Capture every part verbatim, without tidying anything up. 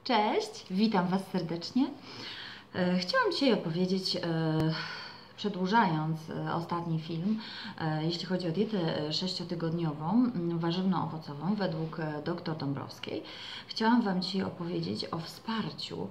Cześć, witam Was serdecznie. Chciałam dzisiaj opowiedzieć, przedłużając ostatni film, jeśli chodzi o dietę sześciotygodniową, warzywno-owocową według dr Dąbrowskiej. Chciałam Wam dzisiaj opowiedzieć o wsparciu,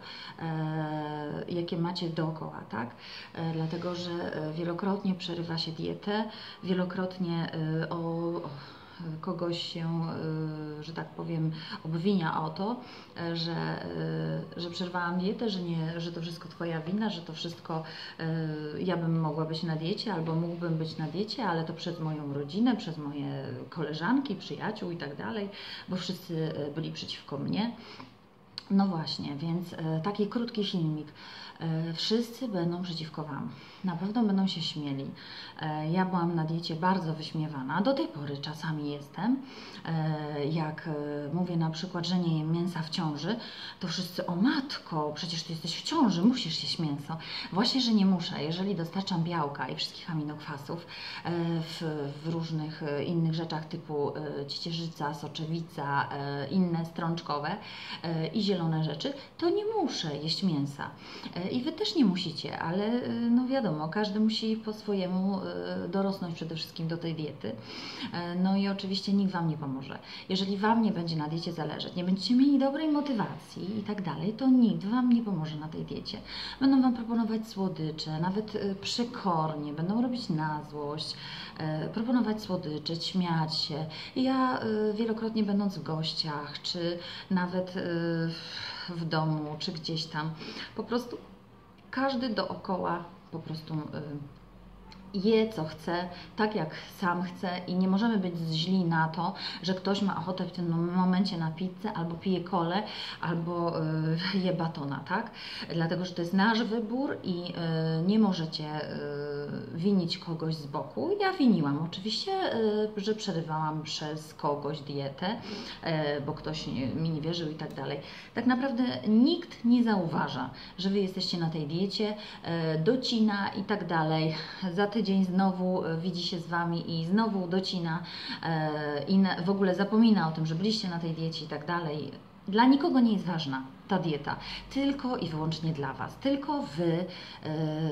jakie macie dookoła, tak? Dlatego, że wielokrotnie przerywa się dietę, wielokrotnie o, o kogoś się, że tak powiem, obwinia o to, że, że przerwałam dietę, że, nie, że to wszystko Twoja wina, że to wszystko ja bym mogła być na diecie albo mógłbym być na diecie, ale to przez moją rodzinę, przez moje koleżanki, przyjaciół i tak dalej, bo wszyscy byli przeciwko mnie. No właśnie, więc taki krótki filmik. Wszyscy będą przeciwko Wam. Na pewno będą się śmieli. Ja byłam na diecie bardzo wyśmiewana. Do tej pory czasami jestem. Jak mówię na przykład, że nie jem mięsa w ciąży, to wszyscy: o matko, przecież Ty jesteś w ciąży, musisz jeść mięso. Właśnie, że nie muszę. Jeżeli dostarczam białka i wszystkich aminokwasów w, w różnych innych rzeczach typu ciecierzyca, soczewica, inne strączkowe i zielone rzeczy, to nie muszę jeść mięsa. I Wy też nie musicie, ale no wiadomo, każdy musi po swojemu dorosnąć przede wszystkim do tej diety. No i oczywiście nikt Wam nie pomoże. Jeżeli Wam nie będzie na diecie zależeć, nie będziecie mieli dobrej motywacji i tak dalej, to nikt Wam nie pomoże na tej diecie. Będą Wam proponować słodycze, nawet przekornie, będą robić na złość, proponować słodycze, śmiać się. I ja wielokrotnie będąc w gościach, czy nawet w domu, czy gdzieś tam, po prostu każdy dookoła po prostu je, co chce, tak jak sam chce i nie możemy być źli na to, że ktoś ma ochotę w tym momencie na pizzę, albo pije kolę, albo y, je batona, tak? Dlatego, że to jest nasz wybór i y, nie możecie y, winić kogoś z boku. Ja winiłam oczywiście, y, że przerywałam przez kogoś dietę, y, bo ktoś mi nie wierzył i tak dalej. Tak naprawdę nikt nie zauważa, że Wy jesteście na tej diecie, y, docina i tak dalej. Za tydzień znowu widzi się z Wami i znowu docina e, i na, w ogóle zapomina o tym, że byliście na tej diecie i tak dalej. Dla nikogo nie jest ważna ta dieta, tylko i wyłącznie dla Was. Tylko Wy e,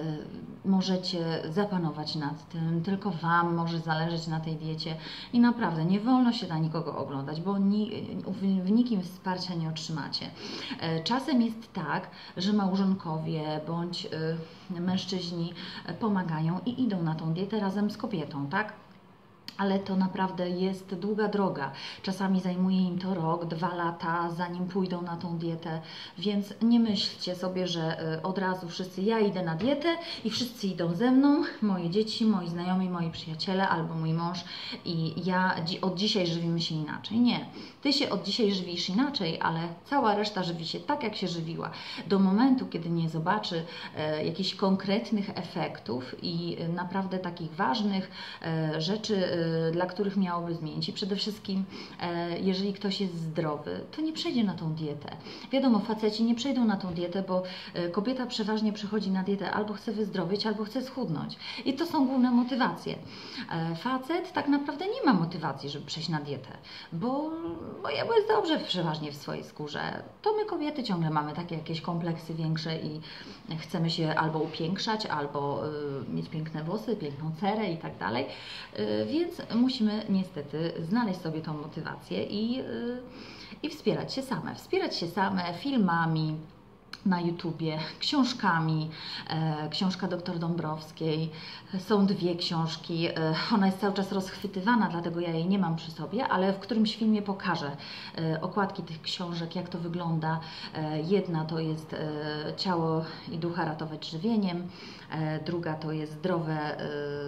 możecie zapanować nad tym, tylko Wam może zależeć na tej diecie i naprawdę nie wolno się na nikogo oglądać, bo ni, w nikim wsparcia nie otrzymacie. E, czasem jest tak, że małżonkowie bądź e, mężczyźni pomagają i idą na tą dietę razem z kobietą, tak? Ale to naprawdę jest długa droga. Czasami zajmuje im to rok, dwa lata, zanim pójdą na tą dietę, więc nie myślcie sobie, że od razu wszyscy ja idę na dietę i wszyscy idą ze mną, moje dzieci, moi znajomi, moi przyjaciele albo mój mąż i ja od dzisiaj żywimy się inaczej. Nie. Ty się od dzisiaj żywisz inaczej, ale cała reszta żywi się tak, jak się żywiła. Do momentu, kiedy nie zobaczy e, jakichś konkretnych efektów i e, naprawdę takich ważnych e, rzeczy, e, dla których miałoby zmienić. I przede wszystkim, e, jeżeli ktoś jest zdrowy, to nie przejdzie na tą dietę. Wiadomo, faceci nie przejdą na tą dietę, bo e, kobieta przeważnie przychodzi na dietę albo chce wyzdrowieć, albo chce schudnąć. I to są główne motywacje. E, facet tak naprawdę nie ma motywacji, żeby przejść na dietę, bo, bo ja jest dobrze przeważnie w swojej skórze. To my kobiety ciągle mamy takie jakieś kompleksy większe i chcemy się albo upiększać, albo y, mieć piękne włosy, piękną cerę i tak dalej. Y, więc musimy niestety znaleźć sobie tą motywację i, yy, i wspierać się same. Wspierać się same filmami na YouTubie, książkami, e, książka dr Dąbrowskiej, są dwie książki, e, ona jest cały czas rozchwytywana, dlatego ja jej nie mam przy sobie, ale w którymś filmie pokażę e, okładki tych książek, jak to wygląda. E, jedna to jest e, Ciało i ducha ratować żywieniem, e, druga to jest zdrowe, e,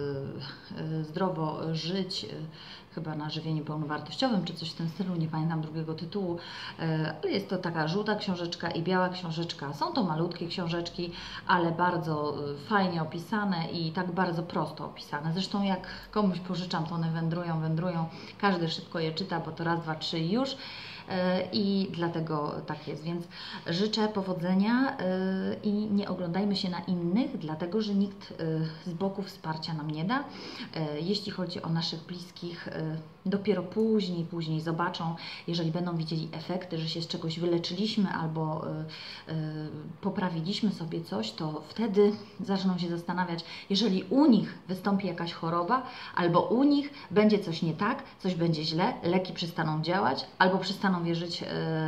e, zdrowo żyć, e, chyba na żywieniu pełnowartościowym, czy coś w tym stylu, nie pamiętam drugiego tytułu, ale jest to taka żółta książeczka i biała książeczka. Są to malutkie książeczki, ale bardzo fajnie opisane i tak bardzo prosto opisane. Zresztą jak komuś pożyczam, to one wędrują, wędrują, każdy szybko je czyta, bo to raz, dwa, trzy i już. i dlatego tak jest. Więc życzę powodzenia i nie oglądajmy się na innych, dlatego że nikt z boku wsparcia nam nie da. Jeśli chodzi o naszych bliskich, dopiero później, później zobaczą, jeżeli będą widzieli efekty, że się z czegoś wyleczyliśmy albo poprawiliśmy sobie coś, to wtedy zaczną się zastanawiać, jeżeli u nich wystąpi jakaś choroba, albo u nich będzie coś nie tak, coś będzie źle, leki przestaną działać, albo przestaną wierzyć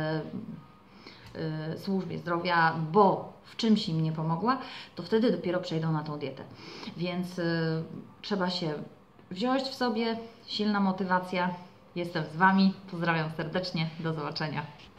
służbie zdrowia, bo w czymś im nie pomogła, to wtedy dopiero przejdą na tą dietę. Więc y, trzeba się wziąć w sobie, silna motywacja. Jestem z Wami, pozdrawiam serdecznie, do zobaczenia.